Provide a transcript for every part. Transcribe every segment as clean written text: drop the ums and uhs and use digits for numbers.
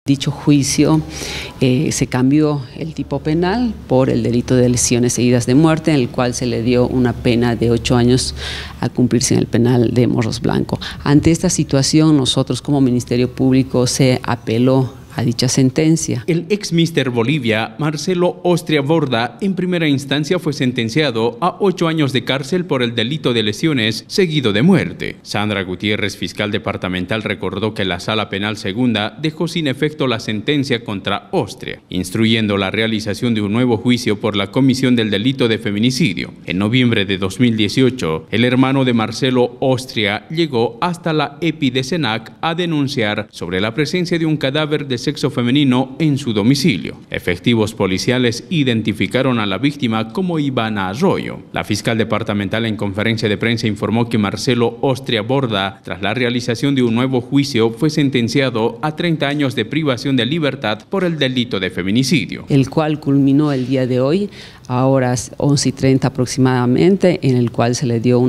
Dicho juicio se cambió el tipo penal por el delito de lesiones seguidas de muerte, en el cual se le dio una pena de 8 años a cumplirse en el penal de Morros Blanco. Ante esta situación, nosotros como Ministerio Público se apeló a dicha sentencia. El ex Mister Bolivia, Marcelo Ostria Borda, en primera instancia fue sentenciado a 8 años de cárcel por el delito de lesiones seguido de muerte. Sandra Gutiérrez, fiscal departamental, recordó que la Sala Penal Segunda dejó sin efecto la sentencia contra Ostria, instruyendo la realización de un nuevo juicio por la comisión del delito de feminicidio. En noviembre de 2018, el hermano de Marcelo Ostria llegó hasta la EPI de SENAC a denunciar sobre la presencia de un cadáver de sexo femenino en su domicilio. Efectivos policiales identificaron a la víctima como Ivana Arroyo. La fiscal departamental en conferencia de prensa informó que Marcelo Ostria Borda, tras la realización de un nuevo juicio, fue sentenciado a 30 años de privación de libertad por el delito de feminicidio. El cual culminó el día de hoy, a horas 11:30 aproximadamente, en el cual se le dio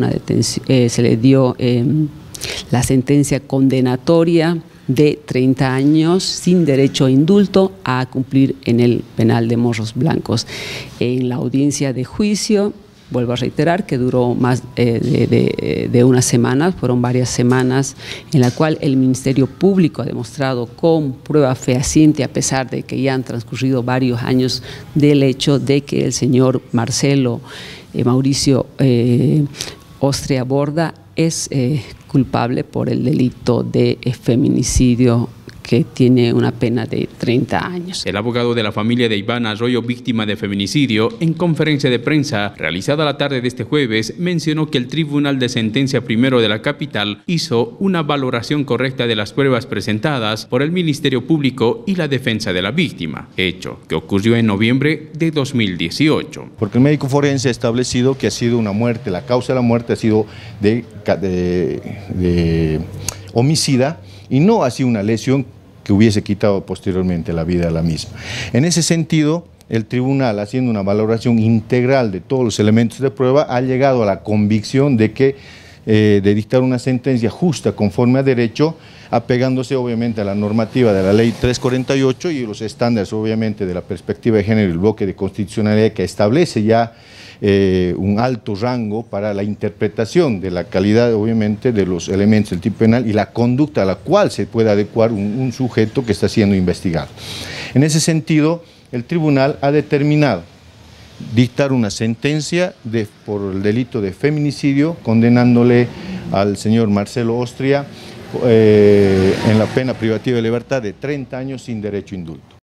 la sentencia condenatoria de 30 años sin derecho a indulto a cumplir en el penal de Morros Blancos. En la audiencia de juicio, vuelvo a reiterar que duró más de una semana, fueron varias semanas, en la cual el Ministerio Público ha demostrado con prueba fehaciente, a pesar de que ya han transcurrido varios años, del hecho de que el señor Marcelo Mauricio Ostria Borda es culpable por el delito de feminicidio, que tiene una pena de 30 años. El abogado de la familia de Ivana Arroyo, víctima de feminicidio, en conferencia de prensa realizada la tarde de este jueves, mencionó que el Tribunal de Sentencia Primero de la capital hizo una valoración correcta de las pruebas presentadas por el Ministerio Público y la defensa de la víctima, hecho que ocurrió en noviembre de 2018. Porque el médico forense ha establecido que ha sido una muerte, la causa de la muerte ha sido de homicida y no ha sido una lesión que hubiese quitado posteriormente la vida a la misma. En ese sentido, el tribunal, haciendo una valoración integral de todos los elementos de prueba, ha llegado a la convicción de que de dictar una sentencia justa conforme a derecho, apegándose obviamente a la normativa de la ley 348 y los estándares obviamente de la perspectiva de género y el bloque de constitucionalidad, que establece ya un alto rango para la interpretación de la calidad obviamente de los elementos del tipo penal y la conducta a la cual se puede adecuar un sujeto que está siendo investigado. En ese sentido, el tribunal ha determinado dictar una sentencia por el delito de feminicidio, condenándole al señor Marcelo Ostria en la pena privativa de libertad de 30 años sin derecho a indulto.